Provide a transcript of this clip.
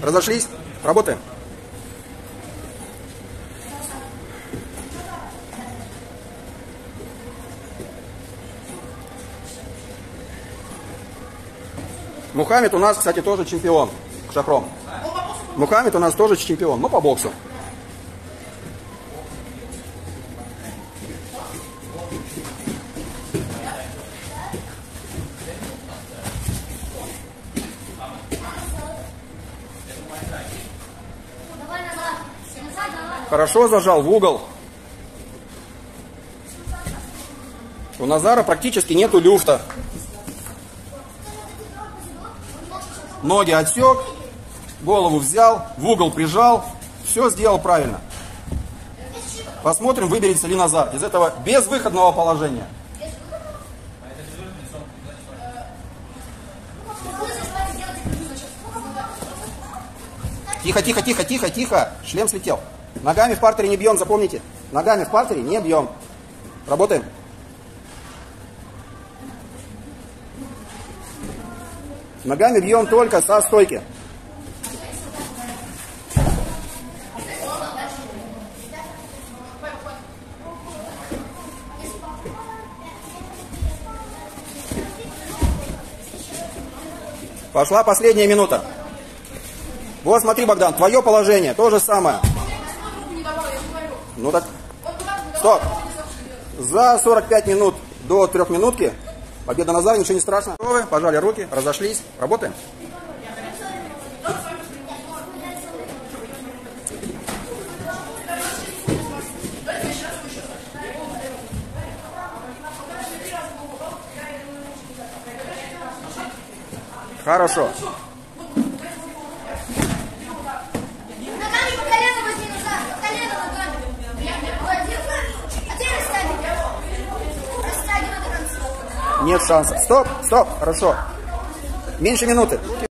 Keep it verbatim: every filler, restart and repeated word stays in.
разошлись, работаем. Мухаммед у нас, кстати, тоже чемпион, Шахром. Мухаммед у нас тоже чемпион, но по боксу. Хорошо зажал в угол. У Назара практически нету люфта. Ноги отсек, голову взял, в угол прижал. Все сделал правильно. Посмотрим, выберется ли Назар из этого безвыходного положения. Тихо, тихо, тихо, тихо, тихо. Шлем слетел. Ногами в партере не бьем, запомните. Ногами в партере не бьем. Работаем. Ногами бьем только со стойки. Пошла последняя минута. Вот смотри, Богдан, твое положение, то же самое. Ну так, стоп. За сорок пять минут до трехминутки победа Назара, ничего не страшно. Пожали руки, разошлись, работаем. Хорошо. Нет шансов. Стоп, стоп, хорошо. Меньше минуты.